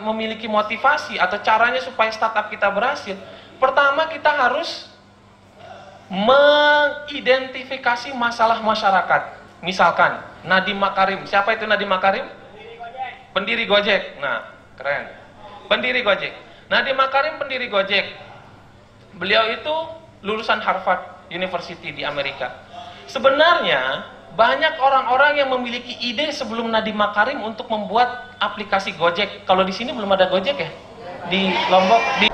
memiliki motivasi atau caranya supaya startup kita berhasil, pertama kita harus mengidentifikasi masalah masyarakat. Misalkan Nadiem Makarim, siapa itu Nadiem Makarim? Pendiri Gojek. Nah, keren. Pendiri Gojek. Nadiem Makarim pendiri Gojek. Beliau itu lulusan Harvard University di Amerika. Sebenarnya banyak orang-orang yang memiliki ide sebelum Nadiem Makarim untuk membuat aplikasi Gojek. Kalau di sini belum ada Gojek ya? Di Lombok, di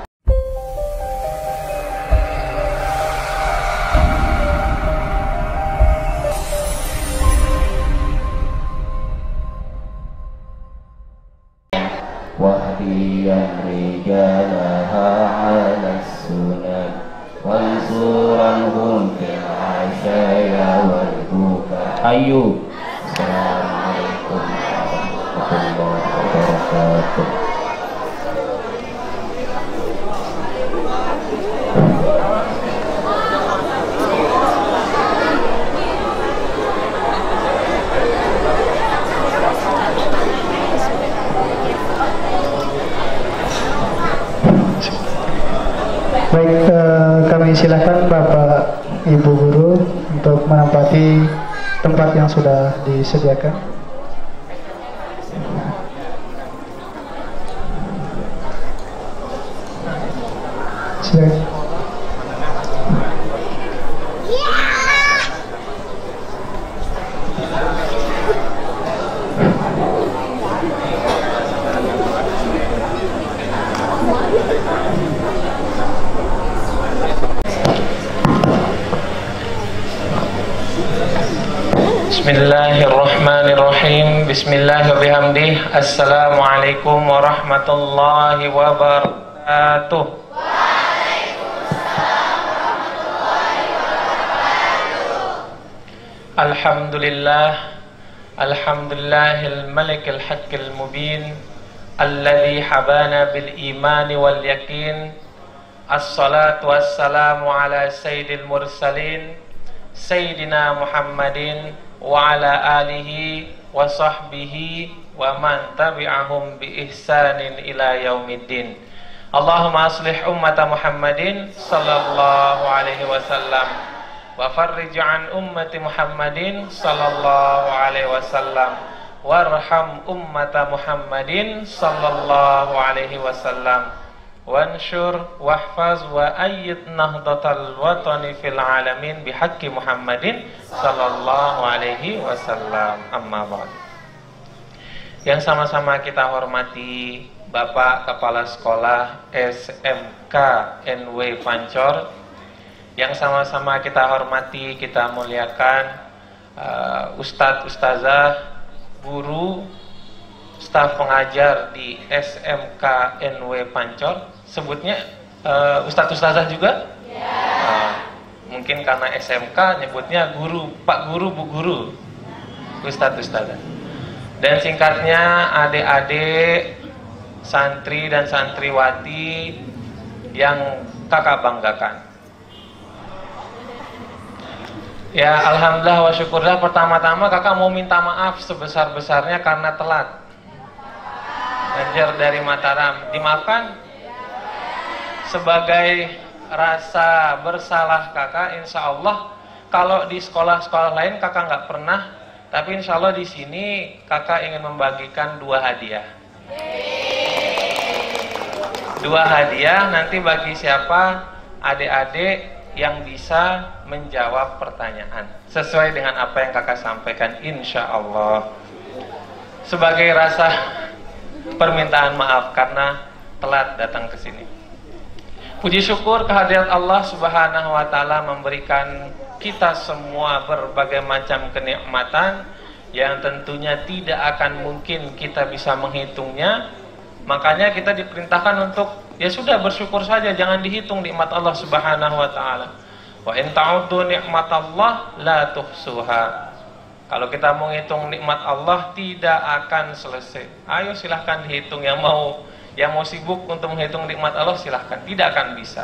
واهديا رجالها على السنن وانصرهم في العشايا والبكاء. أيوب. السلام عليكم ورحمة الله وبركاته. Baik, kami silakan Bapak Ibu Guru untuk menempati tempat yang sudah disediakan. Silakan. Bismillahirrahmanirrahim. Bismillahirrahmanirrahim. Assalamualaikum warahmatullahi wabarakatuh. Alhamdulillah. Alhamdulillahil malikil haqqil mubin alladzi habana bil imani wal yakin. Assalatu wassalamu ala sayyidil mursalin Sayyidina Muhammadin wa ala alihi wa sahbihi wa man tabi'ahum bi ihsanin ila yaumiddin. Allahumma aslih ummata Muhammadin sallallahu alaihi wasallam wa farrij an ummati Muhammadin sallallahu alaihi wasallam warham ummata Muhammadin sallallahu alaihi wasallam wansyur wahfaz wa ayyid nahdatal watani fil alamin bihaqqi Muhammadin sallallahu alaihi wasallam. Amma ba'd. Yang sama-sama kita hormati Bapak Kepala Sekolah SMK NW Pancor, yang sama-sama kita hormati, kita muliakan Ustadz, Ustazah, guru, staf pengajar di SMK NW Pancor. Sebutnya Ustadz Ustazah juga? Mungkin karena SMK nyebutnya guru, Pak Guru, Bu Guru, Ustadz Ustazah. Dan singkatnya adik-adik, santri dan santriwati yang kakak banggakan. Ya, alhamdulillah wa syukurlah. Pertama-tama kakak mau minta maaf sebesar-besarnya karena telat. Anjar dari Mataram, dimaafkan? Sebagai rasa bersalah kakak, insya Allah kalau di sekolah-sekolah lain kakak nggak pernah, tapi insya Allah di sini kakak ingin membagikan 2 hadiah. 2 hadiah nanti bagi siapa adik-adik yang bisa menjawab pertanyaan sesuai dengan apa yang kakak sampaikan, insya Allah. Sebagai rasa permintaan maaf karena telat datang ke sini. Puji syukur kehadirat Allah Subhanahu wa taala memberikan kita semua berbagai macam kenikmatan yang tentunya tidak akan mungkin kita bisa menghitungnya. Makanya kita diperintahkan untuk ya sudah bersyukur saja, jangan dihitung nikmat Allah Subhanahu wa taala. Wa in ta'uddu nikmatallah la tuhsuha. Kalau kita mau hitung nikmat Allah tidak akan selesai. Ayo silahkan dihitung, yang mau sibuk untuk menghitung nikmat Allah silahkan, tidak akan bisa.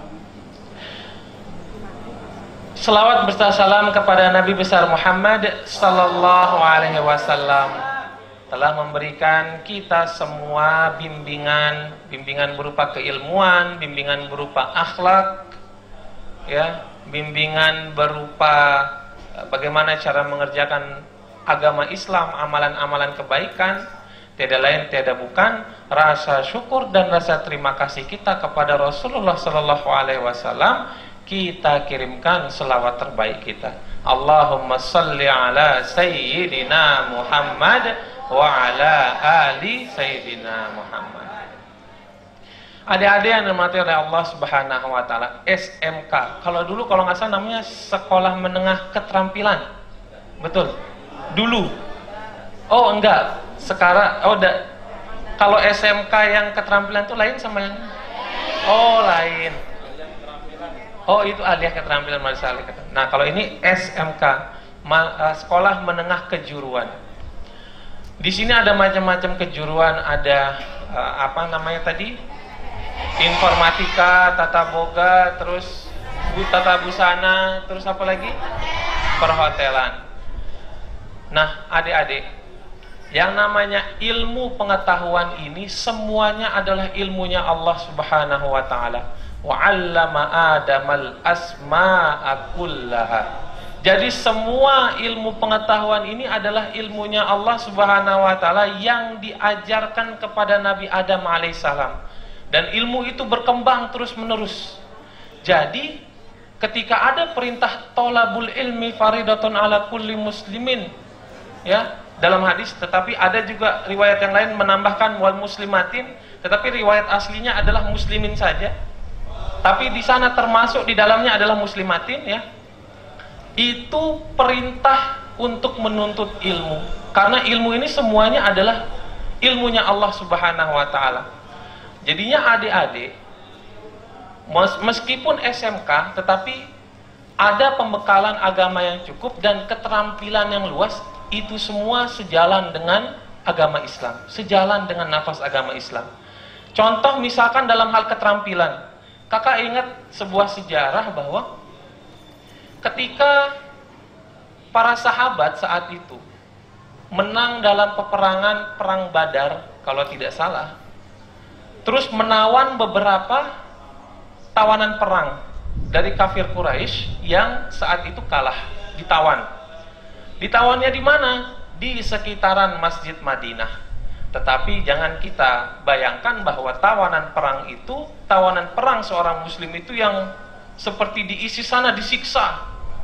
Selawat berserta salam kepada Nabi besar Muhammad sallallahu alaihi wasallam. telah memberikan kita semua bimbingan berupa keilmuan, bimbingan berupa akhlak, ya, bimbingan berupa bagaimana cara mengerjakan agama Islam, amalan-amalan kebaikan. Tiada lain tiada bukan rasa syukur dan rasa terima kasih kita kepada Rasulullah Sallallahu Alaihi Wasallam. Kita kirimkan selawat terbaik kita. Allahumma salli ala Sayyidina Muhammad wa ala ali Sayyidina Muhammad. Adik-adik yang dimati oleh Allah Subhanahu Wa Taala, SMK. Kalau dulu kalau nggak salah namanya Sekolah Menengah Keterampilan, betul? Dulu. Oh enggak. Sekarang, kalau SMK yang keterampilan itu lain sama yang, oh lain. Oh itu aliyah keterampilan madrasah aliyah keterampilan. Nah kalau ini SMK, Sekolah Menengah Kejuruan. Di sini ada macam-macam kejuruan, ada apa namanya tadi, informatika, tata boga, terus tata busana, terus apa lagi, perhotelan. Nah adik-adik, yang namanya ilmu pengetahuan ini semuanya adalah ilmunya Allah Subhanahu wa taala. Wa 'allama Adamal asma'a kullaha. Jadi semua ilmu pengetahuan ini adalah ilmunya Allah Subhanahu wa taala yang diajarkan kepada Nabi Adam alaihissalam. Dan ilmu itu berkembang terus-menerus. Jadi ketika ada perintah thalabul ilmi faridatun ala kulli muslimin, ya, dalam hadis, tetapi ada juga riwayat yang lain menambahkan wal muslimatin, tetapi riwayat aslinya adalah muslimin saja. Tapi di sana termasuk di dalamnya adalah muslimatin, ya. Itu perintah untuk menuntut ilmu. Karena ilmu ini semuanya adalah ilmunya Allah Subhanahu wa taala. Jadinya adik-adik meskipun SMK tetapi ada pembekalan agama yang cukup dan keterampilan yang luas. Itu semua sejalan dengan agama Islam, sejalan dengan nafas agama Islam. Contoh misalkan dalam hal keterampilan, kakak ingat sebuah sejarah bahwa ketika para sahabat saat itu menang dalam peperangan Perang Badar, kalau tidak salah, terus menawan beberapa tawanan perang dari kafir Quraisy yang saat itu kalah, ditawan. Ditawannya di mana? Di sekitaran Masjid Madinah. Tetapi jangan kita bayangkan bahwa tawanan perang itu, tawanan perang seorang muslim itu yang seperti diisi sana disiksa,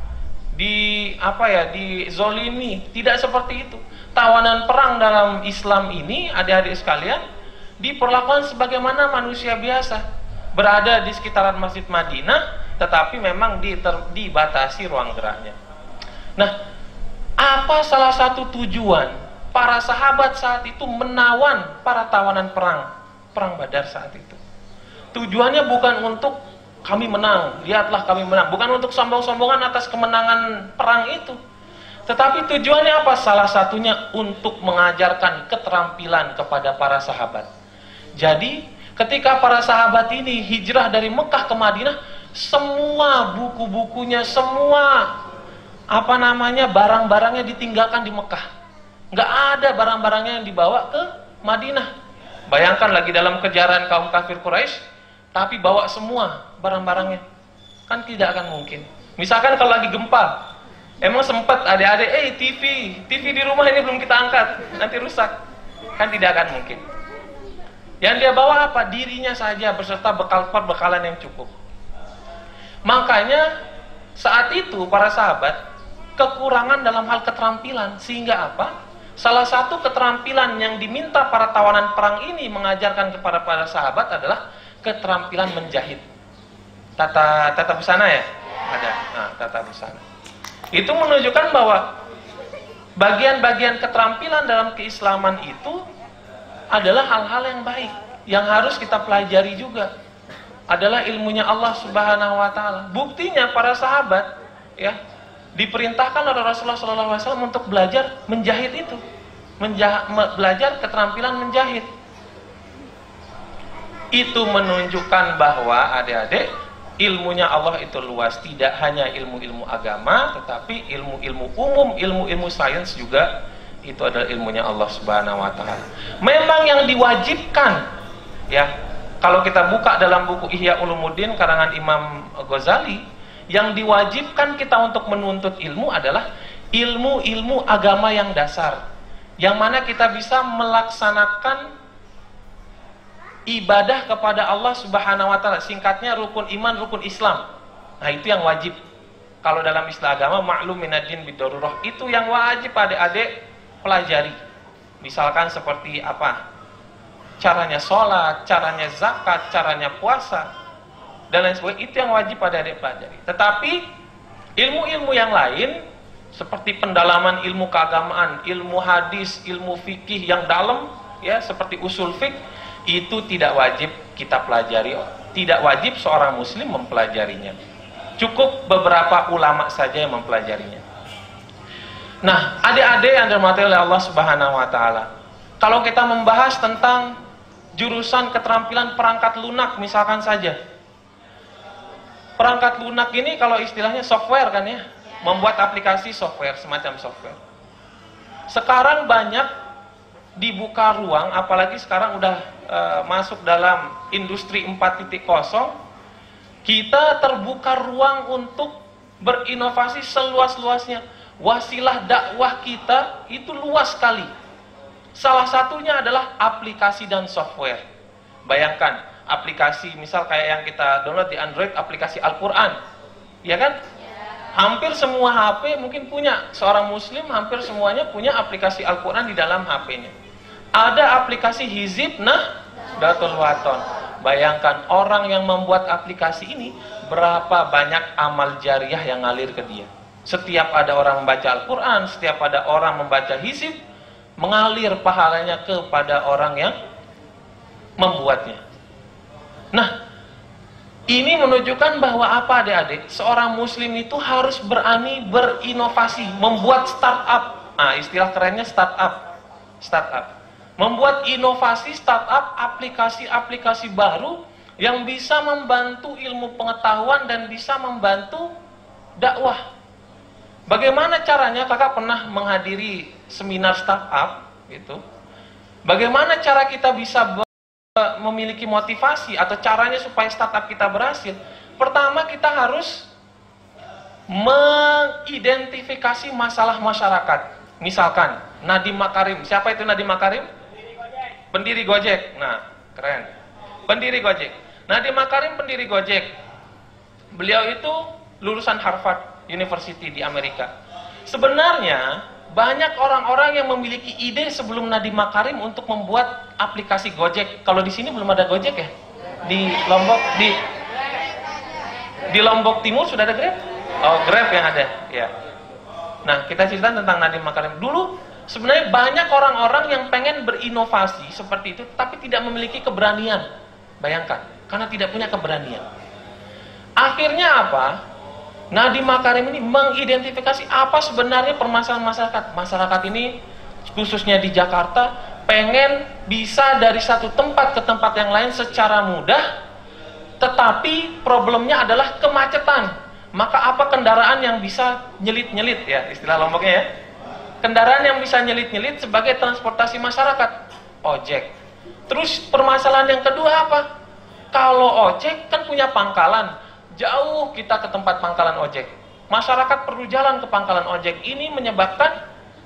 dizolimi. Tidak seperti itu. Tawanan perang dalam Islam ini, adik-adik sekalian, diperlakukan sebagaimana manusia biasa, berada di sekitaran Masjid Madinah, tetapi memang dibatasi ruang geraknya. Nah, apa salah satu tujuan para sahabat saat itu menawan para tawanan perang Badar saat itu? Tujuannya bukan untuk kami menang, lihatlah kami menang, bukan untuk sombong-sombongan atas kemenangan perang itu. Tetapi tujuannya apa? Salah satunya untuk mengajarkan keterampilan kepada para sahabat. Jadi ketika para sahabat ini hijrah dari Mekah ke Madinah, semua buku-bukunya, semua barang-barangnya ditinggalkan di Mekah. Nggak ada barang-barangnya yang dibawa ke Madinah. Bayangkan lagi dalam kejaran kaum kafir Quraisy, tapi bawa semua barang-barangnya. Kan tidak akan mungkin. Misalkan kalau lagi gempa, emang sempat adik-adik, TV di rumah ini belum kita angkat, nanti rusak. Kan tidak akan mungkin. Yang dia bawa apa? Dirinya saja beserta bekalan yang cukup. Makanya saat itu para sahabat kekurangan dalam hal keterampilan, sehingga apa? Salah satu keterampilan yang diminta para tawanan perang ini mengajarkan kepada para sahabat adalah keterampilan menjahit. Tata busana ya? Ada. Nah, tata busana. Itu menunjukkan bahwa bagian-bagian keterampilan dalam keislaman itu adalah hal-hal yang baik, yang harus kita pelajari juga. Adalah ilmunya Allah Subhanahu wa taala. Buktinya para sahabat, ya, diperintahkan oleh Rasulullah SAW untuk belajar menjahit itu, belajar keterampilan menjahit. Itu menunjukkan bahwa adik-adik, ilmunya Allah itu luas, tidak hanya ilmu-ilmu agama, tetapi ilmu-ilmu umum, ilmu-ilmu sains juga Itu adalah ilmunya Allah Subhanahu wa taala. Memang yang diwajibkan, ya, kalau kita buka dalam buku Ihya Ulumuddin karangan Imam Ghazali, yang diwajibkan kita untuk menuntut ilmu adalah ilmu-ilmu agama yang dasar, yang mana kita bisa melaksanakan ibadah kepada Allah Subhanahu wa taala. Singkatnya rukun iman, rukun Islam. Nah, itu yang wajib. Kalau dalam istilah agama, ma'lum minad-din bid-darurah, itu yang wajib adik-adik pelajari. Misalkan seperti apa? Caranya sholat, caranya zakat, caranya puasa, dan lain sebagainya. Itu yang wajib adik-adik pelajari. Tetapi ilmu-ilmu yang lain seperti pendalaman ilmu keagamaan, ilmu hadis, ilmu fikih yang dalam, ya, seperti usul fiqh, itu tidak wajib kita pelajari. Tidak wajib seorang muslim mempelajarinya. Cukup beberapa ulama saja yang mempelajarinya. Nah, adik-adik yang dirahmati oleh Allah Subhanahu wa taala, kalau kita membahas tentang jurusan keterampilan perangkat lunak misalkan saja. Perangkat lunak ini kalau istilahnya software kan ya, membuat aplikasi software, semacam software. Sekarang banyak dibuka ruang, apalagi sekarang udah masuk dalam industri 4.0, kita terbuka ruang untuk berinovasi seluas-luasnya. Wasilah dakwah kita itu luas sekali. Salah satunya adalah aplikasi dan software. Bayangkan, aplikasi misal kayak yang kita download di Android, aplikasi Al-Quran, ya kan? Hampir semua HP mungkin punya, seorang muslim hampir semuanya punya aplikasi Al-Quran di dalam HP-nya. Ada aplikasi Hizib, Datul Waton. Bayangkan orang yang membuat aplikasi ini, berapa banyak amal jariah yang ngalir ke dia. Setiap ada orang membaca Al-Quran, setiap ada orang membaca Hizib, mengalir pahalanya kepada orang yang membuatnya. Nah, ini menunjukkan bahwa apa adik-adik? Seorang muslim itu harus berani berinovasi, membuat startup. Nah, istilah kerennya startup. Startup. Membuat inovasi, startup, aplikasi-aplikasi baru yang bisa membantu ilmu pengetahuan dan bisa membantu dakwah. Bagaimana caranya? Kakak pernah menghadiri seminar startup gitu. Bagaimana cara kita bisa memiliki motivasi atau caranya supaya startup kita berhasil? Pertama, kita harus mengidentifikasi masalah masyarakat. Misalkan Nadiem Makarim. Siapa itu Nadiem Makarim? Pendiri Gojek. Nah, keren. Pendiri Gojek. Nadiem Makarim pendiri Gojek. Beliau itu lulusan Harvard University di Amerika. Sebenarnya banyak orang-orang yang memiliki ide sebelum Nadiem Makarim untuk membuat aplikasi Gojek. Kalau di sini belum ada Gojek ya? Di Lombok, di Lombok Timur sudah ada Grab? Oh, Grab yang ada, ya. Nah, kita cerita tentang Nadiem Makarim. Dulu sebenarnya banyak orang-orang yang pengen berinovasi seperti itu, tapi tidak memiliki keberanian. Bayangkan, karena tidak punya keberanian. Akhirnya apa? Nadiem Makarim ini mengidentifikasi apa sebenarnya permasalahan masyarakat. Masyarakat ini, khususnya di Jakarta, pengen bisa dari satu tempat ke tempat yang lain secara mudah, tetapi problemnya adalah kemacetan. Maka apa kendaraan yang bisa nyelit-nyelit, ya istilah Lomboknya ya? Kendaraan yang bisa nyelit-nyelit sebagai transportasi masyarakat, ojek. Terus permasalahan yang kedua apa? Kalau ojek kan punya pangkalan, jauh kita ke tempat pangkalan ojek. Masyarakat perlu jalan ke pangkalan ojek. Ini menyebabkan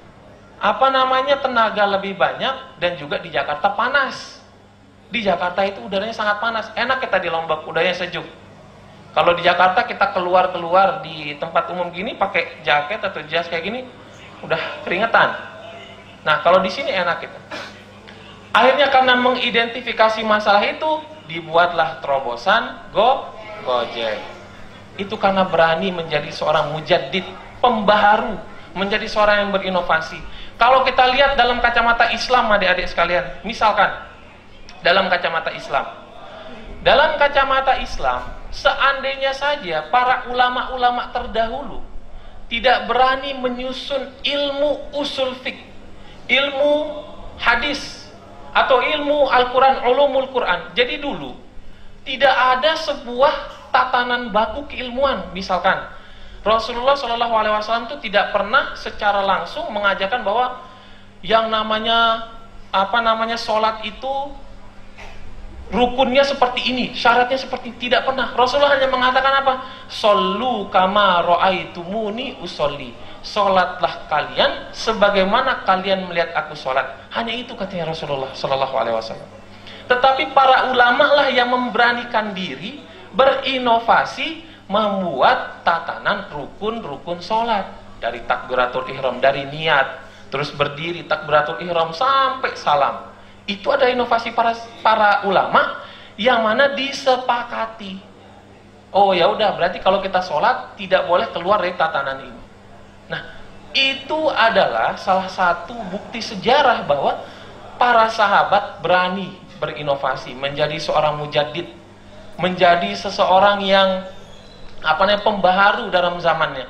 tenaga lebih banyak, dan juga di Jakarta panas. Di Jakarta itu udaranya sangat panas. Enak kita di Lombok, udaranya sejuk. Kalau di Jakarta kita keluar di tempat umum gini pakai jaket atau jas kayak gini, udah keringetan. Nah, kalau di sini enak gitu. Akhirnya karena mengidentifikasi masalah itu, dibuatlah terobosan Gojek. Itu karena berani menjadi seorang mujaddid, pembaharu, menjadi seorang yang berinovasi. Kalau kita lihat dalam kacamata Islam, adik-adik sekalian, misalkan dalam kacamata Islam. Dalam kacamata Islam, seandainya saja para ulama-ulama terdahulu tidak berani menyusun ilmu usul fiqh, ilmu hadis, atau ilmu Al-Quran, ulumul Quran. Jadi dulu tidak ada sebuah tatanan baku keilmuan. Misalkan Rasulullah SAW itu tidak pernah secara langsung mengajarkan bahwa yang namanya sholat itu rukunnya seperti ini, syaratnya seperti ini. Tidak pernah. Rasulullah hanya mengatakan apa? Shollu kama ra'aitumuni usolli. Sholatlah kalian sebagaimana kalian melihat aku sholat. Hanya itu katanya Rasulullah Sallallahu Alaihi Wasallam. Tetapi para ulama lah yang memberanikan diri berinovasi, membuat tatanan rukun-rukun sholat, dari takbiratul ihram, dari niat, terus berdiri takbiratul ihram sampai salam. Itu ada inovasi para ulama yang mana disepakati. Oh ya udah, berarti kalau kita sholat tidak boleh keluar dari tatanan ini. Nah, itu adalah salah satu bukti sejarah bahwa para sahabat berani berinovasi, menjadi seorang mujaddid, menjadi seseorang yang pembaharu dalam zamannya.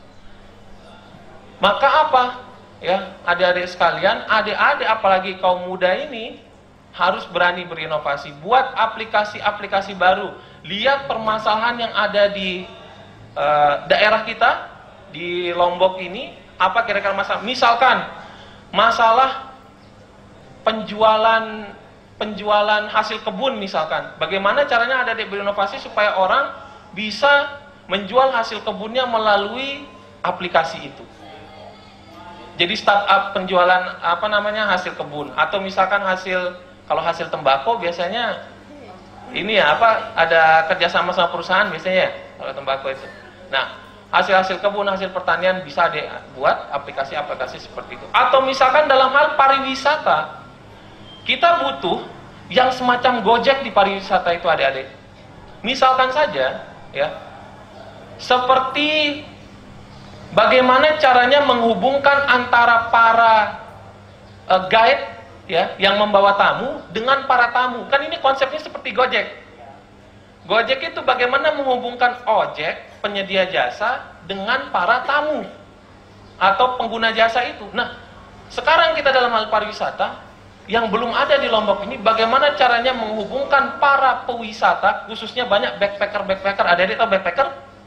Maka apa? Ya, adik-adik sekalian, adik-adik apalagi kaum muda ini harus berani berinovasi, buat aplikasi-aplikasi baru. Lihat permasalahan yang ada di daerah kita, di Lombok ini, apa kira-kira masalah? Misalkan masalah penjualan hasil kebun misalkan. Bagaimana caranya adik-adik berinovasi supaya orang bisa menjual hasil kebunnya melalui aplikasi itu. Jadi startup penjualan hasil kebun, atau misalkan kalau hasil tembakau biasanya ini ada kerjasama sama perusahaan biasanya kalau tembakau itu. Nah, hasil kebun, hasil pertanian bisa dibuat aplikasi-aplikasi seperti itu. Atau misalkan dalam hal pariwisata, kita butuh yang semacam Gojek di pariwisata itu adik-adik. Misalkan saja ya, seperti bagaimana caranya menghubungkan antara para guide ya yang membawa tamu dengan para tamu. Kan ini konsepnya seperti Gojek. Gojek itu bagaimana menghubungkan ojek, penyedia jasa, dengan para tamu atau pengguna jasa itu. Nah, sekarang kita dalam hal pariwisata yang belum ada di Lombok ini, bagaimana caranya menghubungkan para pewisata, khususnya banyak backpacker. Ada tahu backpacker?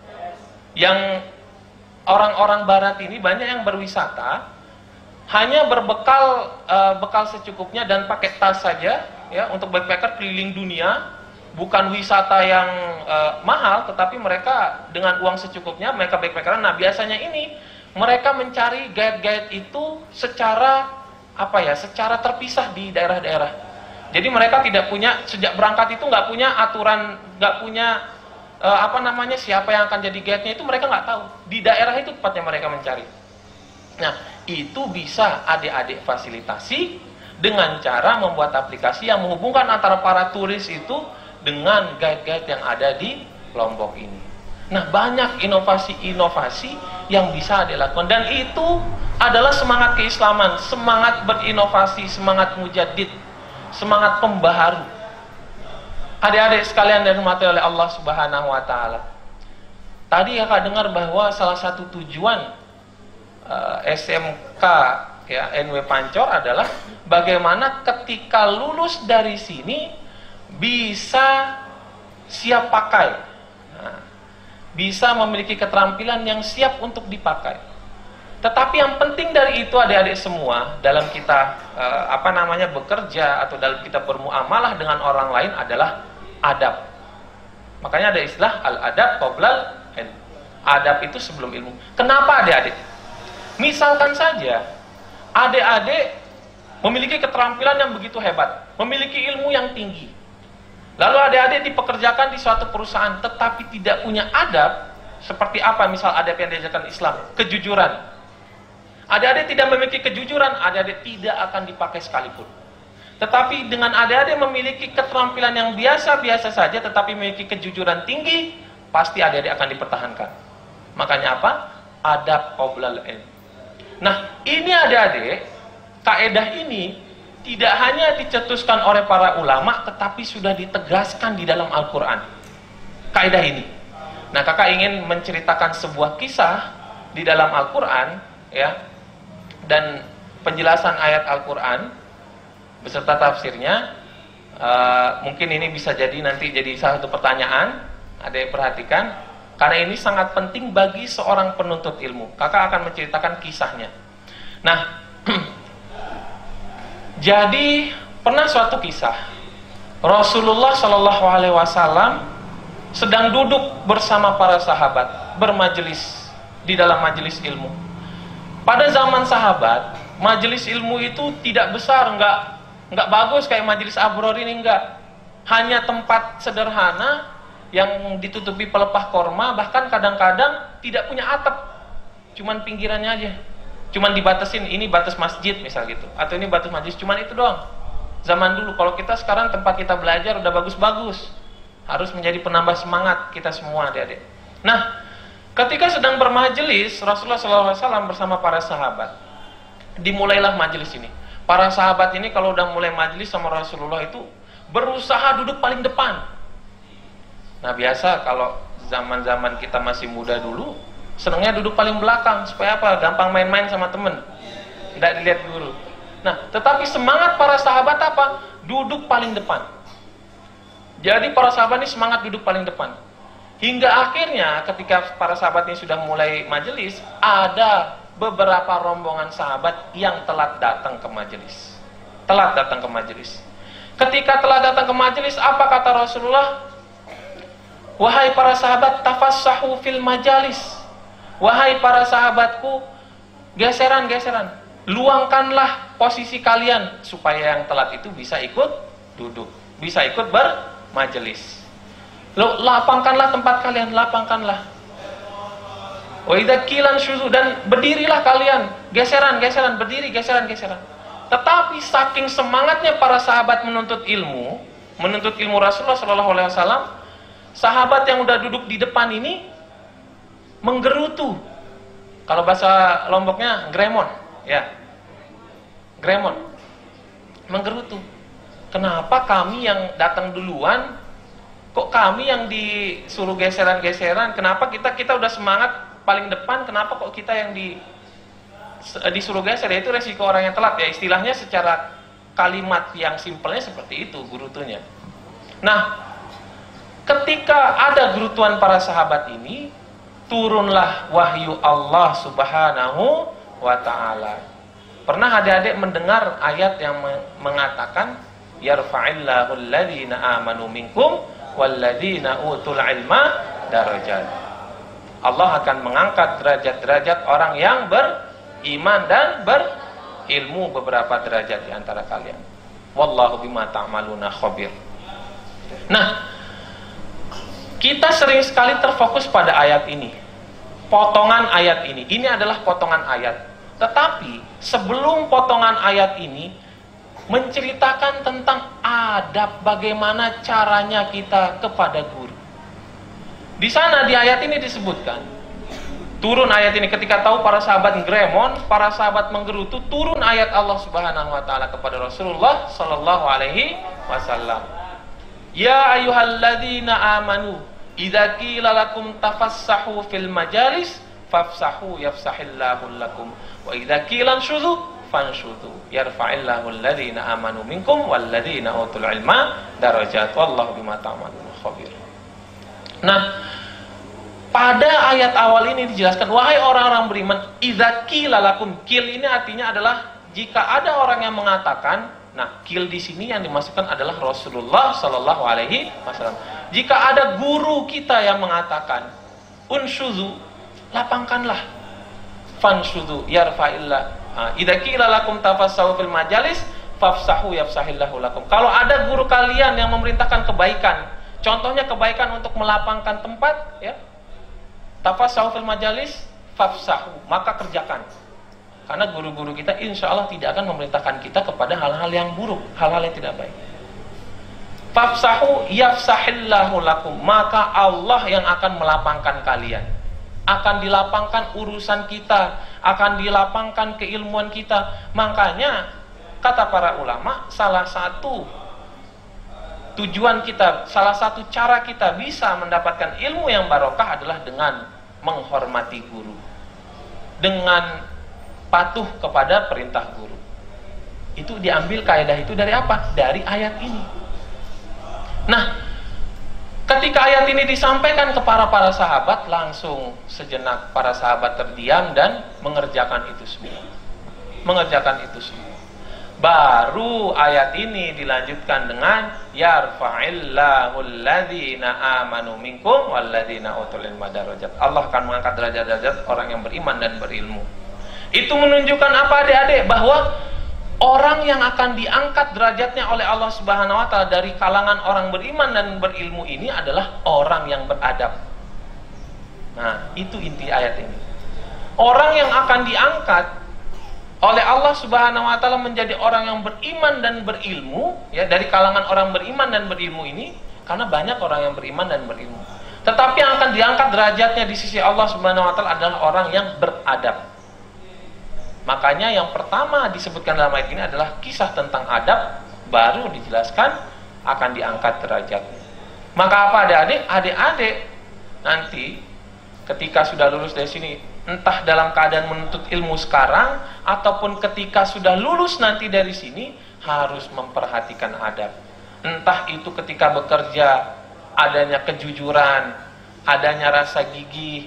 Yang orang-orang barat ini banyak yang berwisata hanya berbekal bekal secukupnya dan pakai tas saja ya, untuk backpacker keliling dunia, bukan wisata yang mahal, tetapi mereka dengan uang secukupnya mereka backpacker. Nah, biasanya ini mereka mencari guide-guide itu secara secara terpisah di daerah-daerah. Jadi mereka tidak punya, sejak berangkat itu nggak punya aturan, nggak punya siapa yang akan jadi guide-nya, itu mereka nggak tahu. Di daerah itu tempatnya mereka mencari. Nah, itu bisa adik-adik fasilitasi dengan cara membuat aplikasi yang menghubungkan antara para turis itu dengan guide-guide yang ada di Lombok ini. Nah, banyak inovasi-inovasi yang bisa dilakukan, dan itu adalah semangat keislaman, semangat berinovasi, semangat mujaddid, semangat pembaharu. Adik-adik sekalian yang dirahmati oleh Allah Subhanahu wa taala. Tadi kakak dengar bahwa salah satu tujuan SMK ya NW Pancor adalah bagaimana ketika lulus dari sini bisa siap pakai. Nah, bisa memiliki keterampilan yang siap untuk dipakai. Tetapi yang penting dari itu adik-adik semua dalam kita bekerja atau dalam kita bermuamalah dengan orang lain adalah adab. Makanya ada istilah al-adab qoblal ilm. Adab itu sebelum ilmu. Kenapa adik-adik? Misalkan saja adik-adik memiliki keterampilan yang begitu hebat, memiliki ilmu yang tinggi. Lalu adik-adik dipekerjakan di suatu perusahaan tetapi tidak punya adab. Seperti apa misal adab yang diajarkan Islam? Kejujuran. Adik-adik tidak memiliki kejujuran, adik-adik tidak akan dipakai sekalipun. Tetapi dengan adik-adik memiliki keterampilan yang biasa-biasa saja tetapi memiliki kejujuran tinggi, pasti adik-adik akan dipertahankan. Makanya apa? Adab qoblal ilm. Nah, ini adik-adik, kaedah ini tidak hanya dicetuskan oleh para ulama tetapi sudah ditegaskan di dalam Al-Qur'an. Kaedah ini. Nah, kakak ingin menceritakan sebuah kisah di dalam Al-Qur'an ya, dan penjelasan ayat Al-Qur'an beserta tafsirnya. Mungkin ini bisa jadi nanti jadi salah satu pertanyaan, ada yang perhatikan, karena ini sangat penting bagi seorang penuntut ilmu. Kakak akan menceritakan kisahnya. Nah, Jadi pernah suatu kisah, Rasulullah Shallallahu Alaihi Wasallam sedang duduk bersama para sahabat bermajelis di dalam majelis ilmu. Pada zaman sahabat, majelis ilmu itu tidak besar, nggak bagus kayak majelis Abror ini, enggak. Hanya tempat sederhana yang ditutupi pelepah korma, bahkan kadang-kadang tidak punya atap, cuman pinggirannya aja, cuman dibatasin, ini batas masjid misal gitu, atau ini batas majelis, cuman itu doang. Zaman dulu, kalau kita sekarang tempat kita belajar udah bagus-bagus, harus menjadi penambah semangat kita semua adik-adik. Nah, ketika sedang bermajelis, Rasulullah SAW bersama para sahabat, dimulailah majelis ini. Para sahabat ini kalau udah mulai majelis sama Rasulullah itu berusaha duduk paling depan. Nah, biasa kalau zaman-zaman kita masih muda dulu, senangnya duduk paling belakang, supaya apa? Gampang main-main sama temen, tidak dilihat guru. Nah, tetapi semangat para sahabat apa? Duduk paling depan. Jadi para sahabat ini semangat duduk paling depan. Hingga akhirnya ketika para sahabat ini sudah mulai majelis, ada beberapa rombongan sahabat yang telat datang ke majelis. Telat datang ke majelis. Ketika telah datang ke majelis, apa kata Rasulullah? Wahai para sahabat, tafassahu fil majalis. Wahai para sahabatku, geseran-geseran, luangkanlah posisi kalian supaya yang telat itu bisa ikut duduk, bisa ikut bermajelis. Lapangkanlah tempat kalian, lapangkanlah. Wa idza qilan syuzu, dan berdirilah kalian, geseran-geseran, berdiri, geseran-geseran. Tetapi saking semangatnya para sahabat menuntut ilmu Rasulullah SAW, sahabat yang udah duduk di depan ini menggerutu. Kalau bahasa Lomboknya gremon, ya. Gremon. Menggerutu. Kenapa kami yang datang duluan, kok kami yang disuruh geseran-geseran? Kenapa kita udah semangat paling depan, kenapa kok kita yang disuruh geser? Yaitu resiko orang yang telat, ya, istilahnya secara kalimat yang simpelnya seperti itu gerutunya. Nah, ketika ada gerutuan para sahabat ini, turunlah wahyu Allah Subhanahu wa ta'ala. Pernah adik-adik mendengar ayat yang mengatakan yarfa'illahu alladhina amanu minkum walladhina utul ilma darajat. Allah akan mengangkat derajat-derajat orang yang beriman dan berilmu beberapa derajat di antara kalian. Wallahu bima ta'maluna khabir. Nah, kita sering sekali terfokus pada ayat ini, potongan ayat ini. Ini adalah potongan ayat. Tetapi sebelum potongan ayat ini menceritakan tentang adab bagaimana caranya kita kepada guru. Di sana di ayat ini disebutkan, turun ayat ini ketika tahu para sahabat gremon, para sahabat menggerutu, turun ayat Allah Subhanahu wa taala kepada Rasulullah sallallahu alaihi wasallam. Ya ayyuhalladzina amanu idza qila lakum tafassahu fil majalis fafsahu yafsahillahu lakum wa idza qila anshudhu fanshudhu yarfa'illahu alladzina amanu minkum walladzina utul ilma darajat wallahu bima ta'maluna khabir. Nah, pada ayat awal ini dijelaskan, wahai orang-orang beriman, idza qila lakum. Qil ini artinya adalah jika ada orang yang mengatakan. Nah, qil di sini yang dimasukkan adalah Rasulullah sallallahu alaihi wasallam. Jika ada guru kita yang mengatakan, unshuzu, lapangkanlah. Fanshuzu yarfa'illah. Idza qila lakum tafassahu fil majalis fafsahu yafsahillahu lakum. Kalau ada guru kalian yang memerintahkan kebaikan, contohnya kebaikan untuk melapangkan tempat, ya. Tafassahu fil majalis fafsahu, maka kerjakan. Karena guru-guru kita insya Allah tidak akan memerintahkan kita kepada hal-hal yang buruk, hal-hal yang tidak baik. Fafsahu yafsahillahu lakum, maka Allah yang akan melapangkan kalian. Akan dilapangkan urusan kita, akan dilapangkan keilmuan kita. Makanya kata para ulama, salah satu tujuan kita, salah satu cara kita bisa mendapatkan ilmu yang barokah adalah dengan menghormati guru, dengan patuh kepada perintah guru. Itu diambil kaidah itu dari apa? Dari ayat ini. Nah, ketika ayat ini disampaikan kepada para sahabat, langsung sejenak para sahabat terdiam dan mengerjakan itu semua. Mengerjakan itu semua. Baru ayat ini dilanjutkan dengan yarfa'illahu alladhina amanu minkum walladhina utul ilma darajat. Allah akan mengangkat derajat-derajat orang yang beriman dan berilmu. Itu menunjukkan apa adik-adik? Bahwa orang yang akan diangkat derajatnya oleh Allah Subhanahu wa taala dari kalangan orang beriman dan berilmu ini adalah orang yang beradab. Nah, itu inti ayat ini. Orang yang akan diangkat oleh Allah Subhanahu wa taala menjadi orang yang beriman dan berilmu, ya, dari kalangan orang beriman dan berilmu ini, karena banyak orang yang beriman dan berilmu. Tetapi yang akan diangkat derajatnya di sisi Allah Subhanahu wa taala adalah orang yang beradab. Makanya yang pertama disebutkan dalam ayat ini adalah kisah tentang adab, baru dijelaskan akan diangkat derajatnya. Maka apa adik-adik? Adik-adik nanti ketika sudah lulus dari sini, entah dalam keadaan menuntut ilmu sekarang ataupun ketika sudah lulus nanti dari sini, harus memperhatikan adab. Entah itu ketika bekerja, adanya kejujuran, adanya rasa gigih,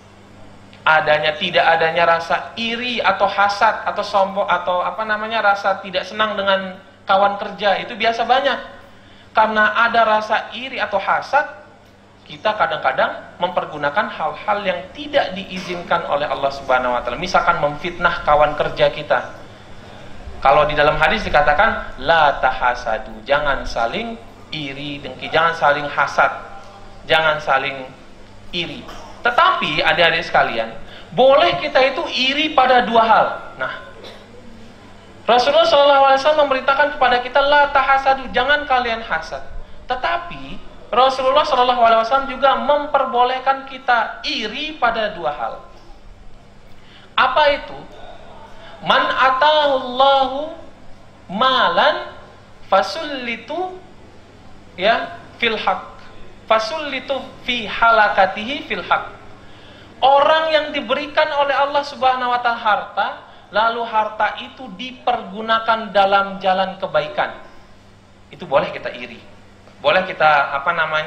tidak adanya rasa iri atau hasad atau sombong atau rasa tidak senang dengan kawan kerja, itu biasa banyak. Karena ada rasa iri atau hasad, kita kadang-kadang mempergunakan hal-hal yang tidak diizinkan oleh Allah Subhanahu wa taala. Misalkan memfitnah kawan kerja kita. Kalau di dalam hadis dikatakan la tahasadu, jangan saling iri dengki, jangan saling hasad, jangan saling iri. Tetapi adik-adik sekalian, boleh kita itu iri pada dua hal. Nah, Rasulullah SAW memberitakan kepada kita la tahasadu, jangan kalian hasad. Tetapi Rasulullah SAW juga memperbolehkan kita iri pada dua hal. Apa itu? Man atahullahu malan fasullitu fil haq, fasullitu fi halakatihi fil haq. Orang yang diberikan oleh Allah Subhanahu wa taala harta, lalu harta itu dipergunakan dalam jalan kebaikan, itu boleh kita iri. Boleh kita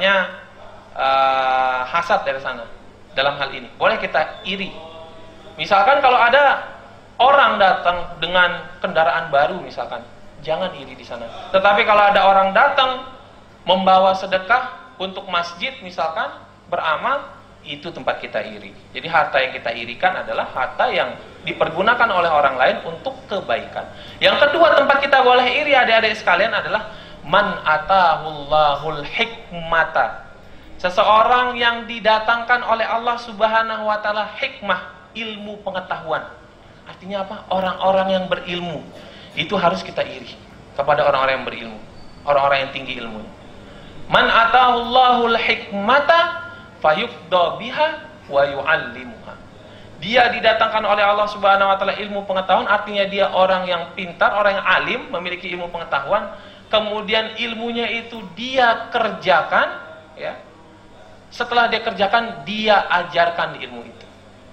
hasad dari sana dalam hal ini. Boleh kita iri. Misalkan kalau ada orang datang dengan kendaraan baru misalkan, jangan iri di sana. Tetapi kalau ada orang datang membawa sedekah untuk masjid misalkan, beramal, itu tempat kita iri. Jadi harta yang kita irikan adalah harta yang dipergunakan oleh orang lain untuk kebaikan. Yang kedua tempat kita boleh iri adik-adik sekalian adalah man atahullahul hikmata. Seseorang yang didatangkan oleh Allah Subhanahu wa taala hikmah, ilmu pengetahuan. Artinya apa? Orang-orang yang berilmu. Itu harus kita iri kepada orang-orang yang berilmu, orang-orang yang tinggi ilmu. Man atahullahul hikmata fayuqda biha wa yu'allimuha. Dia didatangkan oleh Allah Subhanahu wa taala ilmu pengetahuan, artinya dia orang yang pintar, orang yang alim, memiliki ilmu pengetahuan. Kemudian ilmunya itu dia kerjakan, ya. Setelah dia kerjakan, dia ajarkan ilmu itu.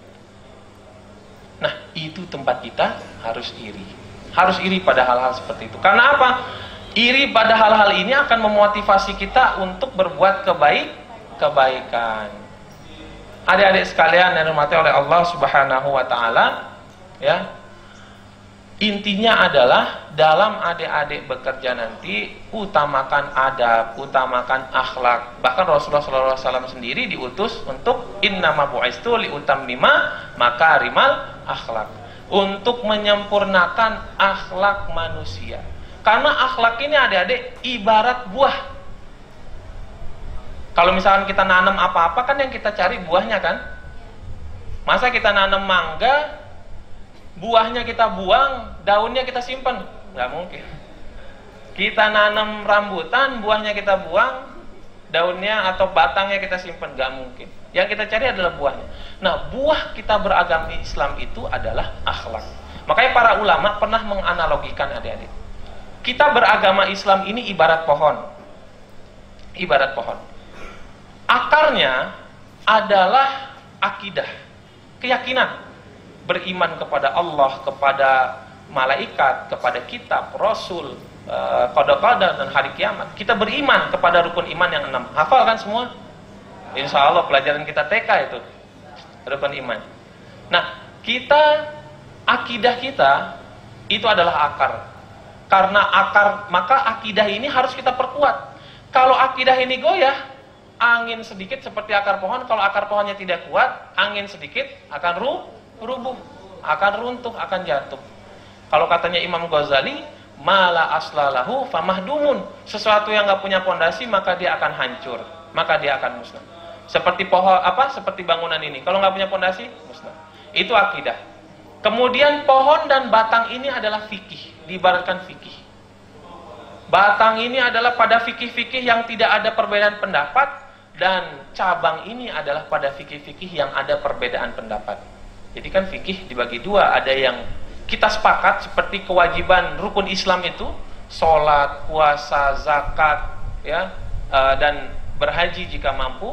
Nah, itu tempat kita harus iri. Harus iri pada hal-hal seperti itu. Karena apa? Iri pada hal-hal ini akan memotivasi kita untuk berbuat kebaikan. Adik-adik sekalian yang dirahmati oleh Allah Subhanahu wa taala, ya. Intinya adalah dalam adik-adik bekerja nanti, utamakan adab, utamakan akhlak. Bahkan Rasulullah SAW sendiri diutus untuk innama bu'istu liutammima makarimal akhlak, untuk menyempurnakan akhlak manusia. Karena akhlak ini adik-adik ibarat buah. Kalau misalkan kita nanam apa-apa kan yang kita cari buahnya kan. Masa kita nanam mangga, buahnya kita buang, daunnya kita simpan? Nggak mungkin. Kita nanam rambutan, buahnya kita buang, daunnya atau batangnya kita simpan? Nggak mungkin. Yang kita cari adalah buahnya. Nah, buah kita beragama Islam itu adalah akhlak. Makanya para ulama pernah menganalogikan adik-adik, kita beragama Islam ini ibarat pohon. Ibarat pohon. Akarnya adalah akidah, keyakinan. Beriman kepada Allah, kepada malaikat, kepada kitab, rasul, qada-qadar dan hari kiamat. Kita beriman kepada rukun iman yang 6. Hafal kan semua? Insya Allah pelajaran kita TK itu rukun iman. Nah, akidah kita itu adalah akar. Karena maka akidah ini harus kita perkuat. Kalau akidah ini goyah, angin sedikit seperti akar pohon. Kalau akar pohonnya tidak kuat, angin sedikit akan rubuh, akan runtuh, akan jatuh. Kalau katanya Imam Ghazali, mala aslalahu famahdumun. Sesuatu yang nggak punya pondasi maka dia akan hancur, maka dia akan musnah. Seperti pohon seperti bangunan ini. Kalau nggak punya pondasi, musnah. Itu akidah. Kemudian pohon dan batang ini adalah fikih, diibaratkan fikih. Batang ini adalah pada fikih-fikih yang tidak ada perbedaan pendapat, dan cabang ini adalah pada fikih-fikih yang ada perbedaan pendapat. Jadi kan fikih dibagi dua, ada yang kita sepakat seperti kewajiban rukun Islam itu, sholat, puasa, zakat, ya, dan berhaji jika mampu,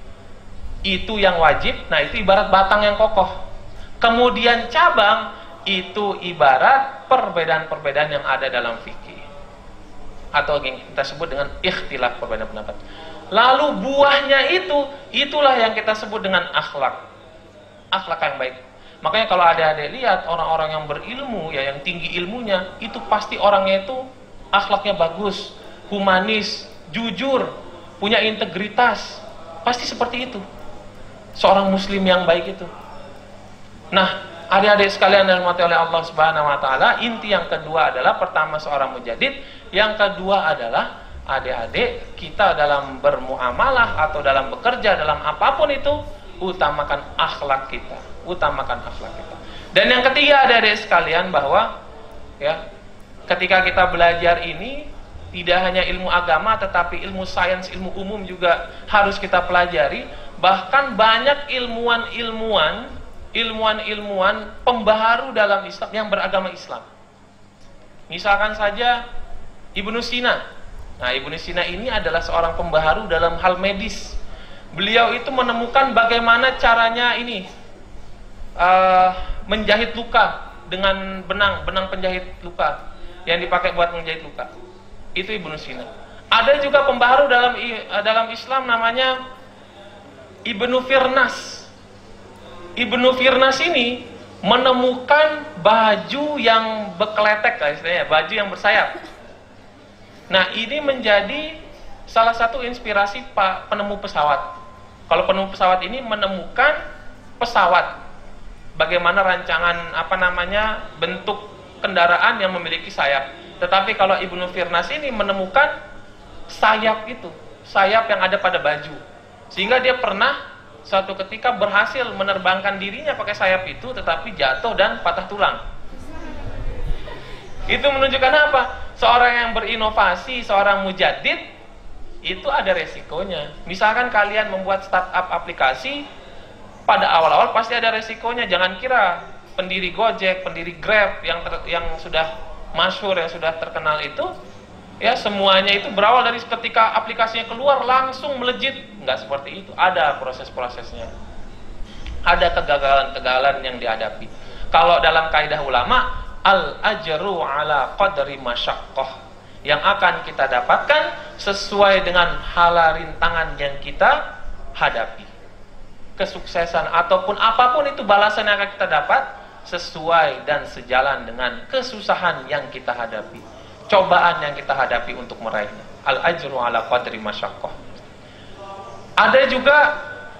itu yang wajib. Nah, itu ibarat batang yang kokoh. Kemudian cabang itu ibarat perbedaan-perbedaan yang ada dalam fikih, atau yang kita sebut dengan ikhtilaf, perbedaan pendapat. Lalu buahnya itulah yang kita sebut dengan akhlak yang baik. Makanya kalau adik-adik lihat orang-orang yang berilmu, ya, yang tinggi ilmunya, itu pasti orangnya itu akhlaknya bagus, humanis, jujur, punya integritas, pasti seperti itu seorang muslim yang baik itu. Nah, adik-adik sekalian yang dirahmati oleh Allah Subhanahu wa taala, inti yang kedua adalah pertama seorang mujadid, yang kedua adalah adik-adik kita dalam bermuamalah atau dalam bekerja, dalam apapun itu, utamakan akhlak kita, Dan yang ketiga adik-adik sekalian, bahwa ya, ketika kita belajar ini tidak hanya ilmu agama tetapi ilmu sains, ilmu umum juga harus kita pelajari. Bahkan banyak ilmuwan pembaharu dalam Islam yang beragama Islam. Misalkan saja Ibnu Sina. Nah, Ibnu Sina ini adalah seorang pembaharu dalam hal medis. Beliau itu menemukan bagaimana caranya ini menjahit luka dengan benang penjahit luka yang dipakai buat menjahit luka. Itu Ibnu Sina. Ada juga pembaharu dalam Islam namanya Ibnu Firnas. Ibnu Firnas ini menemukan baju yang bekletek, istilahnya baju yang bersayap. Nah, ini menjadi salah satu inspirasi penemu pesawat. Kalau penemu pesawat ini menemukan pesawat, bagaimana rancangan bentuk kendaraan yang memiliki sayap. Tetapi kalau Ibnu Firnas ini menemukan sayap yang ada pada baju, sehingga dia pernah suatu ketika berhasil menerbangkan dirinya pakai sayap itu, tetapi jatuh dan patah tulang. Itu menunjukkan apa? Seorang yang berinovasi, seorang mujadid, itu ada resikonya. Misalkan kalian membuat startup aplikasi, pada awal-awal pasti ada resikonya. Jangan kira pendiri Gojek, pendiri Grab yang sudah masyhur, yang sudah terkenal itu, ya, semuanya itu berawal dari ketika aplikasinya keluar langsung melejit. Enggak seperti itu. Ada proses-prosesnya. Ada kegagalan-kegagalan yang dihadapi. Kalau dalam kaidah ulama, al-ajru ala qadri masyaqqah, yang akan kita dapatkan sesuai dengan hala rintangan yang kita hadapi. Kesuksesan ataupun apapun itu, balasan yang akan kita dapat sesuai dan sejalan dengan kesusahan yang kita hadapi, cobaan yang kita hadapi untuk meraihnya. Al-ajru ala qadri masyaqqah. Ada juga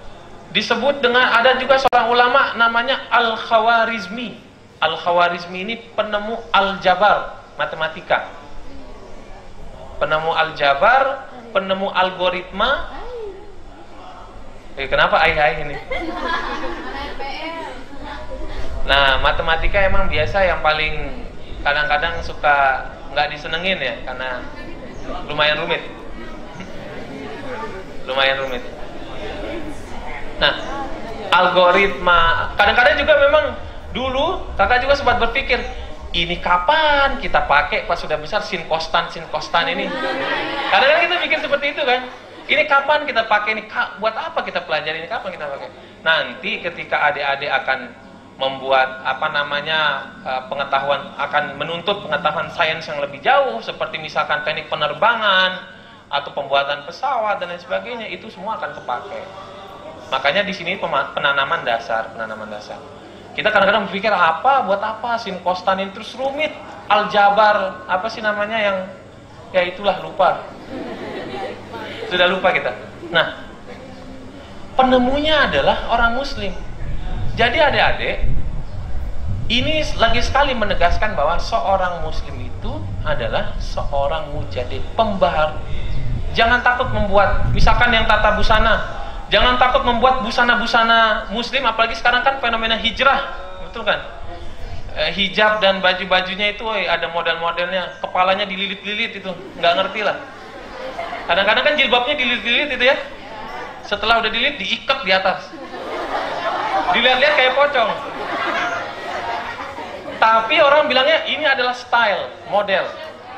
seorang ulama namanya Al-Khawarizmi. Al-Khawarizmi ini penemu aljabar, matematika. Penemu aljabar, penemu algoritma. Kenapa ai ini? Nah, matematika emang biasa yang paling kadang-kadang suka nggak disenengin ya, karena lumayan rumit. Nah, algoritma kadang-kadang juga memang dulu kakak juga sempat berpikir, ini kapan kita pakai pas sudah besar sin kostan ini. Kadang-kadang kita pikir seperti itu kan. Ini kapan kita pakai ini? Buat apa kita pelajari ini? Kapan kita pakai? Nanti ketika adik-adik akan membuat pengetahuan, akan menuntut pengetahuan sains yang lebih jauh, seperti misalkan teknik penerbangan atau pembuatan pesawat dan lain sebagainya, itu semua akan kepakai. Makanya di sini penanaman dasar. Kita kadang-kadang berpikir buat apa sin kostan ini, terus rumit. Al-Jabar, apa sih namanya yang ya itulah, lupa. Sudah lupa kita. Nah, penemunya adalah orang muslim. Jadi adik-adik, ini lagi sekali menegaskan bahwa seorang muslim itu adalah seorang mujadid, pembaharu. Jangan takut membuat, misalkan yang tata busana, jangan takut membuat busana-busana muslim, apalagi sekarang kan fenomena hijrah, betul kan? Hijab dan baju-bajunya itu ada model-modelnya, kepalanya dililit-lilit itu, nggak ngerti lah. Kadang-kadang kan jilbabnya dililit-lilit itu ya, setelah udah dililit diikat di atas, dilihat-lihat kayak pocong. Tapi orang bilangnya ini adalah style, model.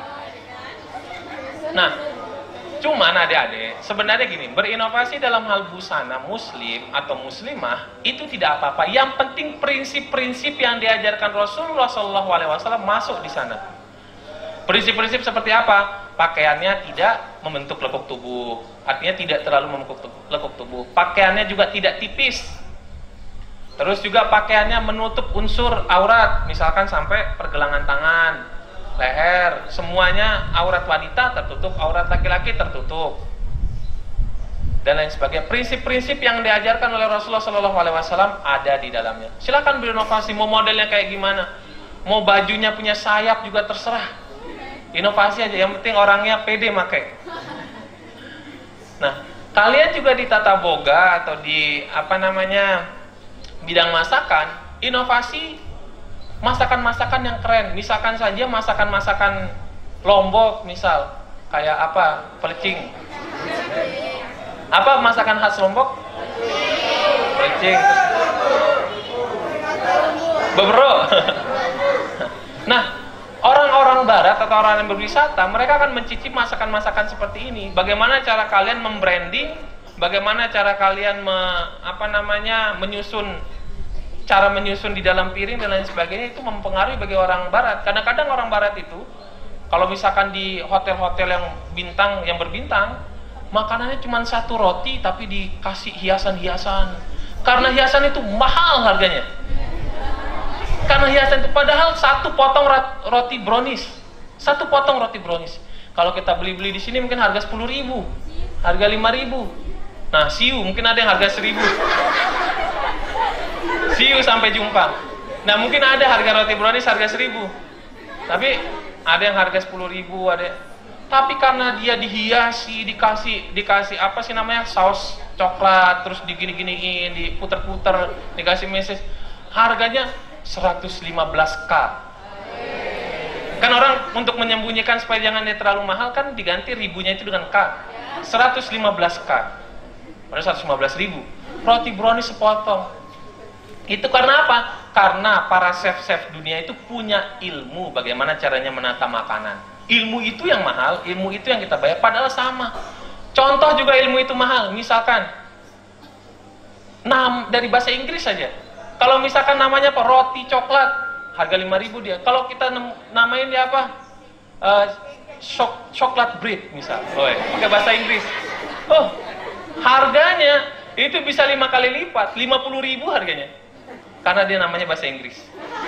Nah, cuman adik-adik, sebenarnya gini, berinovasi dalam hal busana muslim atau muslimah itu tidak apa-apa. Yang penting prinsip-prinsip yang diajarkan Rasulullah SAW masuk di sana. Prinsip-prinsip seperti apa? Pakaiannya tidak membentuk lekuk tubuh, artinya tidak terlalu membentuk lekuk tubuh. Pakaiannya juga tidak tipis. Terus juga pakaiannya menutup unsur aurat, misalkan sampai pergelangan tangan, leher, semuanya aurat wanita tertutup, aurat laki-laki tertutup, dan lain sebagainya. Prinsip-prinsip yang diajarkan oleh Rasulullah SAW ada di dalamnya. Silakan berinovasi, mau modelnya kayak gimana, mau bajunya punya sayap juga terserah. Inovasi aja, yang penting orangnya pede pakai. Nah, kalian juga di tata boga atau di bidang masakan, inovasi masakan-masakan yang keren. Misalkan saja masakan-masakan Lombok, misal kayak apa, pelecing. Apa masakan khas Lombok? Pelecing. Bebero. Nah, orang-orang barat atau orang yang berwisata, mereka akan mencicip masakan-masakan seperti ini. Bagaimana cara kalian membranding, bagaimana cara kalian cara menyusun di dalam piring dan lain sebagainya, itu mempengaruhi bagi orang barat. Kadang-kadang orang barat itu, kalau misalkan di hotel-hotel yang berbintang, makanannya cuma satu roti tapi dikasih hiasan-hiasan. Karena hiasan itu mahal harganya. Karena hiasan itu, padahal satu potong roti brownies. Satu potong roti brownies. Kalau kita beli-beli di sini mungkin harga 10.000, harga 5.000. Nah, siu mungkin ada yang harga 1.000. See you, sampai jumpa. Nah, mungkin ada harga roti brownies harga 1.000. Tapi ada yang harga 10.000, ada. Tapi karena dia dihiasi, dikasih apa sih namanya? Saus coklat, terus digini-giniin, diputer-puter, dikasih meses. Harganya 115.000. Kan orang untuk menyembunyikan supaya jangan dia terlalu mahal kan diganti ribunya itu dengan K. 115.000. Padahal 115.000. Roti brownies sepotong. Itu karena apa? Karena para chef-chef dunia itu punya ilmu bagaimana caranya menata makanan. Ilmu itu yang mahal, ilmu itu yang kita bayar, padahal sama. Contoh juga ilmu itu mahal. Misalkan dari bahasa Inggris saja. Kalau misalkan namanya apa? Roti coklat, harga 5.000 dia. Kalau kita namain dia apa? Coklat bread misal. Pakai bahasa Inggris. Oh, harganya itu bisa 5 kali lipat, 50.000 harganya. Karena dia namanya bahasa Inggris.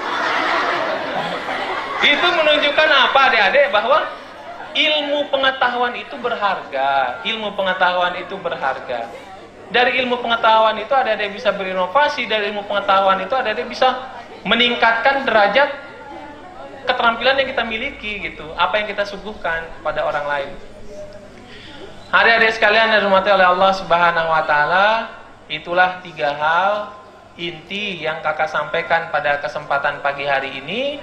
Itu menunjukkan apa adik-adik? Bahwa ilmu pengetahuan itu berharga. Ilmu pengetahuan itu berharga. Dari ilmu pengetahuan itu adik-adik bisa berinovasi. Dari ilmu pengetahuan itu adik-adik bisa meningkatkan derajat keterampilan yang kita miliki gitu. Apa yang kita suguhkan pada orang lain. Adik-adik sekalian yang dirahmati oleh Allah Subhanahu wa taala, itulah 3 hal inti yang kakak sampaikan pada kesempatan pagi hari ini.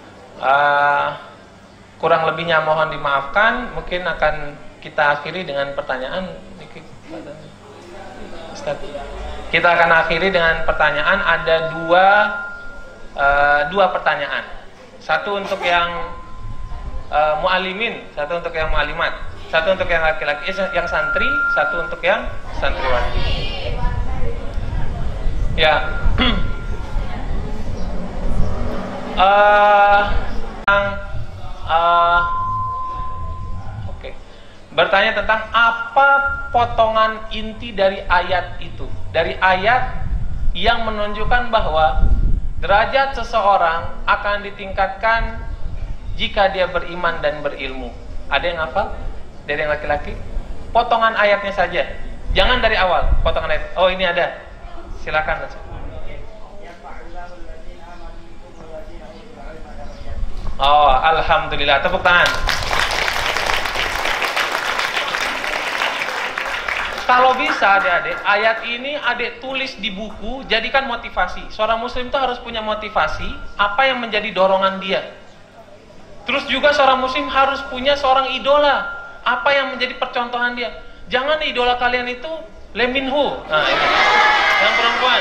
Kurang lebihnya mohon dimaafkan. Mungkin akan kita akhiri dengan pertanyaan. Kita akan akhiri dengan pertanyaan. Ada dua pertanyaan. Satu untuk yang mu'alimin, satu untuk yang mu'alimat. Satu untuk yang laki-laki, yang santri, satu untuk yang santriwati. Ya, oke. Bertanya tentang apa potongan inti dari ayat itu, dari ayat yang menunjukkan bahwa derajat seseorang akan ditingkatkan jika dia beriman dan berilmu. Ada yang hafal? Dari yang laki-laki? Potongan ayatnya saja. Jangan dari awal, potongan ayat. Oh, ini ada. Silakan. Oh, alhamdulillah. Tepuk tangan. Kalau bisa adik-adik, ayat ini adik tulis di buku, jadikan motivasi. Seorang muslim itu harus punya motivasi, apa yang menjadi dorongan dia. Terus juga seorang muslim harus punya seorang idola, apa yang menjadi percontohan dia. Jangan idola kalian itu Lee Min Ho. Nah, ini. Yang perempuan.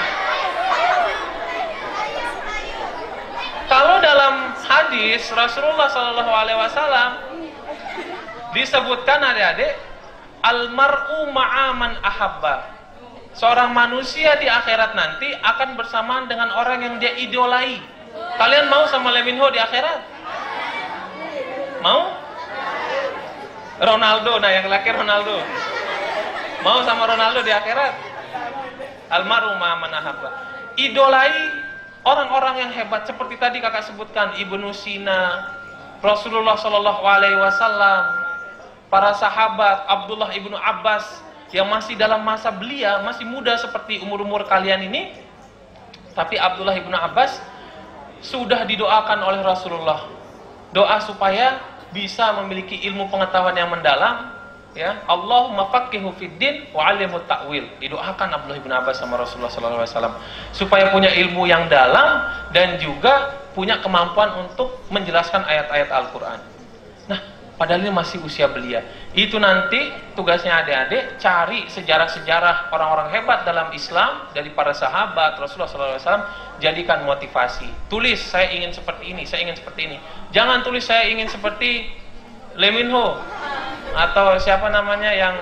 Kalau dalam hadis Rasulullah SAW disebutkan adik-adik, almar'u ma'aman ahabba. Seorang manusia di akhirat nanti akan bersamaan dengan orang yang dia idolai. Kalian mau sama Lee Min Ho di akhirat? Mau? Ronaldo, nah yang laki Ronaldo. Mau sama Ronaldo di akhirat? Almar'u ma'aman ahabba. Idolai orang-orang yang hebat seperti tadi kakak sebutkan, Ibnu Sina, Rasulullah SAW, para sahabat, Abdullah ibnu Abbas yang masih dalam masa belia, masih muda seperti umur-umur kalian ini. Tapi Abdullah ibnu Abbas sudah didoakan oleh Rasulullah, doa supaya bisa memiliki ilmu pengetahuan yang mendalam, ya. Allahumma faqihu fiddin wa 'allimhu ta'wil. Didoakan Abdullah ibnu Abbas sama Rasulullah SAW supaya punya ilmu yang dalam dan juga punya kemampuan untuk menjelaskan ayat-ayat Al-Quran. Nah, padahal ini masih usia belia. Itu nanti tugasnya adik-adik cari sejarah-sejarah orang-orang hebat dalam Islam dari para sahabat Rasulullah SAW, jadikan motivasi. Tulis, saya ingin seperti ini, saya ingin seperti ini. Jangan tulis saya ingin seperti Lee Min Ho atau siapa namanya yang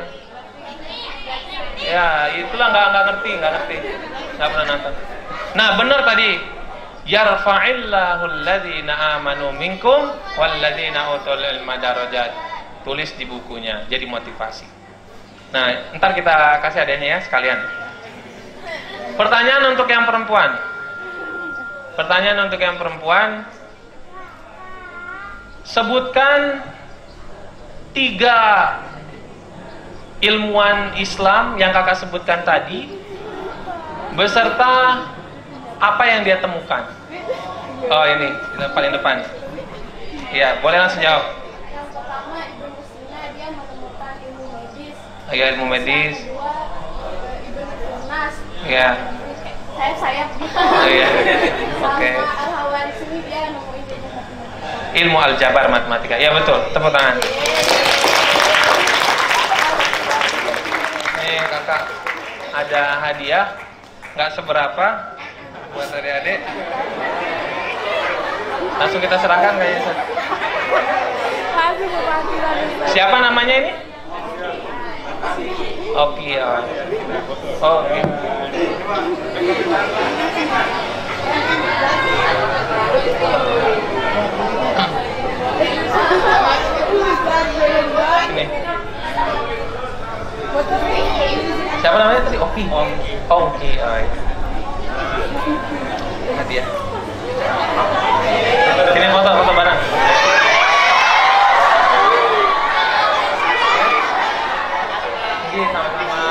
ya itulah nggak ngerti, nggak pernah nonton. Nah, benar tadi. Yarfa'illahu alladhina amanu minkum walladhina utul ilma darajat. Tulis di bukunya, jadi motivasi. Nah, ntar kita kasih adanya ya sekalian. Pertanyaan untuk yang perempuan. Pertanyaan untuk yang perempuan. Sebutkan 3 ilmuwan Islam yang kakak sebutkan tadi, beserta apa yang dia temukan. Oh, ini paling depan. Iya, boleh langsung jawab. Yang pertama, Ibnu Sina, dia menemukan ilmu medis. Iya, ilmu medis. Ibnu Nas. Iya. Sayap-sayap gitu. Oh, iya. Oke. Sama Al-Hawarizmi, dia nemuin ilmu matematika. Ilmu aljabar matematika. Iya, betul. Tepuk tangan. Nih, kakak ada hadiah, nggak seberapa buat adik-adik. Langsung kita serahkan kayaknya. Siapa namanya ini? Oke. Oke. Ini. Siapa namanya tadi? Oki. Oki. Hadiah. Ini foto bareng. Ini sama-sama.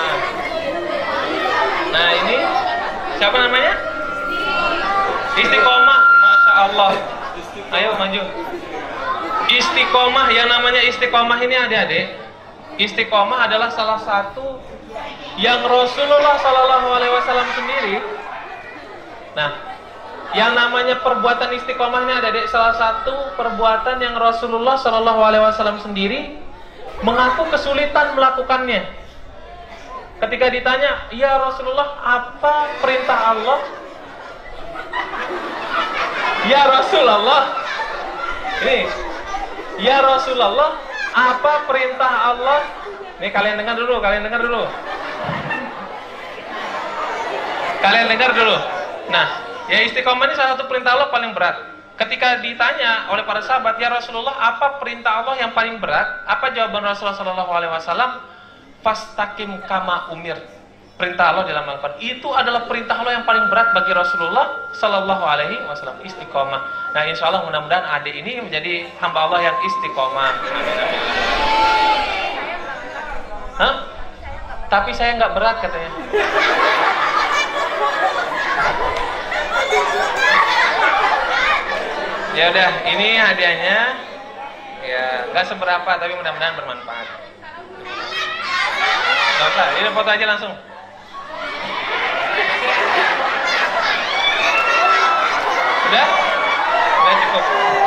Nah, ini siapa namanya? Istiqomah. Masya Allah. Ayo maju. Istiqomah, yang namanya istiqomah ini adik-adik. Istiqomah adalah salah satu yang Rasulullah SAW sendiri. Nah, yang namanya perbuatan istiqomah ini ada salah satu perbuatan yang Rasulullah SAW sendiri mengaku kesulitan melakukannya. Ketika ditanya, ya Rasulullah, apa perintah Allah? Ya Rasulullah, ini, ya Rasulullah, apa perintah Allah? Nih kalian dengar dulu. Kalian dengar dulu. Nah, ya istiqomah ini salah satu perintah Allah paling berat. Ketika ditanya oleh para sahabat, ya Rasulullah, apa perintah Allah yang paling berat? Apa jawaban Rasulullah SAW? Fastaqim kama umir. perintah Allah dalam Al-Quran. Itu adalah perintah Allah yang paling berat bagi Rasulullah Sallallahu Alaihi Wasallam, istiqomah. Nah, insya Allah mudah-mudahan adik ini menjadi hamba Allah yang istiqomah. Hah? Tapi saya nggak berat katanya. Ya udah, ini hadiahnya. Ya, nggak seberapa tapi mudah-mudahan bermanfaat. Nggak usah, ini foto aja langsung. Udah? Udah cukup.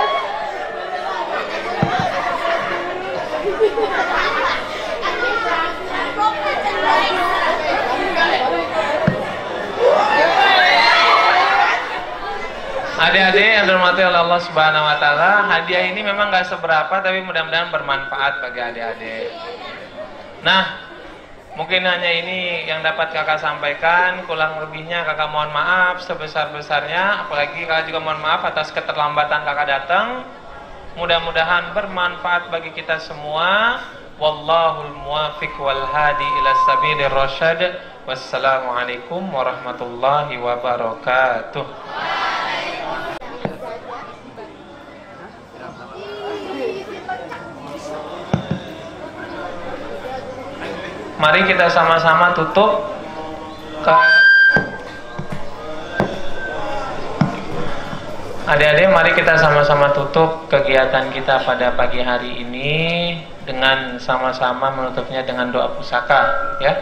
Adik-adik yang dirahmati oleh Allah Subhanahu wa taala, hadiah ini memang nggak seberapa tapi mudah-mudahan bermanfaat bagi adik-adik. Nah, mungkin hanya ini yang dapat kakak sampaikan, kurang lebihnya kakak mohon maaf sebesar-besarnya, apalagi kakak juga mohon maaf atas keterlambatan kakak datang. Mudah-mudahan bermanfaat bagi kita semua. Wallahul muwaffiq wal hadi ila sabilir rasyad. Wassalamualaikum warahmatullahi wabarakatuh. Mari kita sama-sama tutup adik-adik, mari kita sama-sama tutup kegiatan kita pada pagi hari ini dengan sama-sama menutupnya dengan doa pusaka, ya.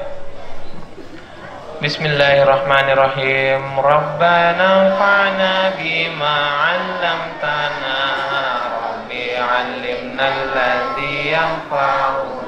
Bismillahirrahmanirrahim. Rabbana anfa'na bima 'allamtana, Rabbi 'allimna alladhi yanfa'una